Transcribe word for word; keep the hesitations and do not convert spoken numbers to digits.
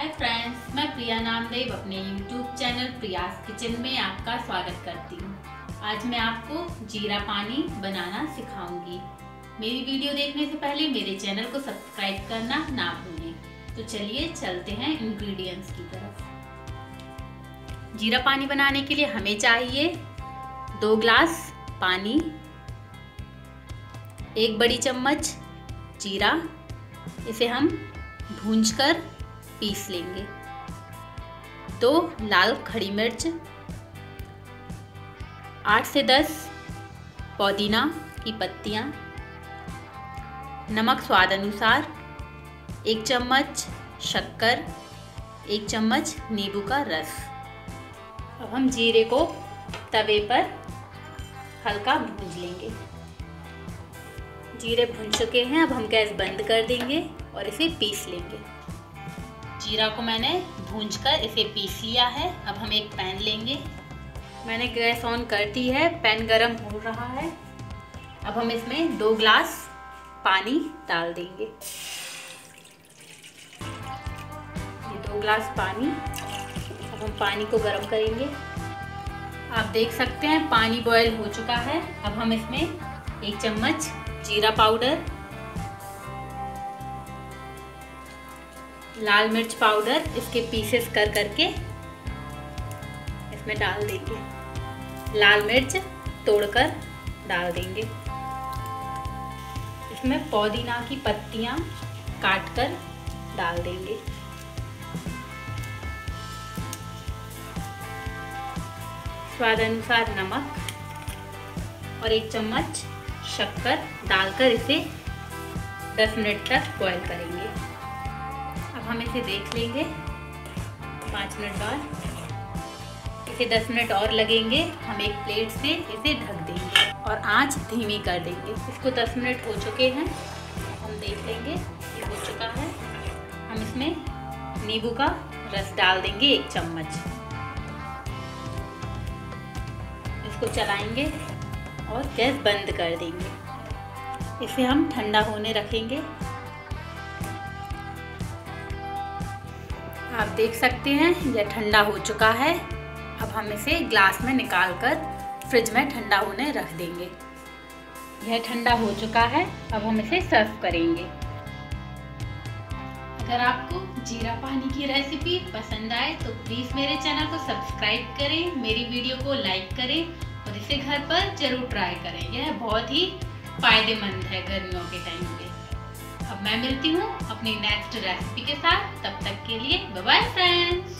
Hi friends, मैं प्रिया नामदेव अपने YouTube channel Priya's kitchen में आपका स्वागत करती हूँ। आज मैं आपको जीरा पानी बनाना सिखाऊंगी। मेरी वीडियो देखने से पहले मेरे चैनल को सब्सक्राइब करना ना भूलें। तो चलिए चलते हैं इंग्रेडिएंट्स की तरफ। जीरा पानी बनाने के लिए हमें चाहिए दो ग्लास पानी, एक बड़ी चम्मच जीरा, इसे हम भूंजकर पीस लेंगे। दो लाल खड़ी मिर्च, आठ से दस पुदीना की पत्तियां, नमक स्वाद अनुसार, एक चम्मच शक्कर, एक चम्मच नींबू का रस। अब हम जीरे को तवे पर हल्का भूंज लेंगे। जीरे भून चुके हैं, अब हम गैस बंद कर देंगे और इसे पीस लेंगे। जीरा को मैंने भूंजकर इसे पीस लिया है। अब हम एक पैन लेंगे। मैंने गैस ऑन कर दी है, पैन गरम हो रहा है। अब हम इसमें दो ग्लास पानी डाल देंगे। ये दो ग्लास पानी। अब हम पानी को गरम करेंगे। आप देख सकते हैं पानी बॉयल हो चुका है। अब हम इसमें एक चम्मच जीरा पाउडर, लाल मिर्च पाउडर, इसके पीसेस कर करके इसमें डाल देंगे। लाल मिर्च तोड़कर डाल देंगे। इसमें पुदीना की पत्तियां काटकर डाल देंगे। स्वाद अनुसार नमक और एक चम्मच शक्कर डालकर इसे दस मिनट तक बॉईल करेंगे। अब हम इसे देख लेंगे। पाँच मिनट बाद इसे दस मिनट और लगेंगे। हम एक प्लेट से इसे ढक देंगे और आंच धीमी कर देंगे। इसको दस मिनट हो चुके हैं। हम देख लेंगे ये हो चुका है। हम इसमें नींबू का रस डाल देंगे एक चम्मच। इसको चलाएंगे और गैस बंद कर देंगे। इसे हम ठंडा होने रखेंगे। आप देख सकते हैं यह ठंडा हो चुका है। अब हम इसे ग्लास में निकालकर फ्रिज में ठंडा होने रख देंगे। यह ठंडा हो चुका है। अब हम इसे सर्व करेंगे। अगर आपको जीरा पानी की रेसिपी पसंद आए तो प्लीज़ मेरे चैनल को सब्सक्राइब करें, मेरी वीडियो को लाइक करें और इसे घर पर जरूर ट्राई करें। यह बहुत ही फायदेमंद है गर्मियों के टाइम पे। अब मैं मिलती हूँ अपनी नेक्स्ट रेसिपी के साथ। तब तक के लिए बाय बाय फ्रेंड्स।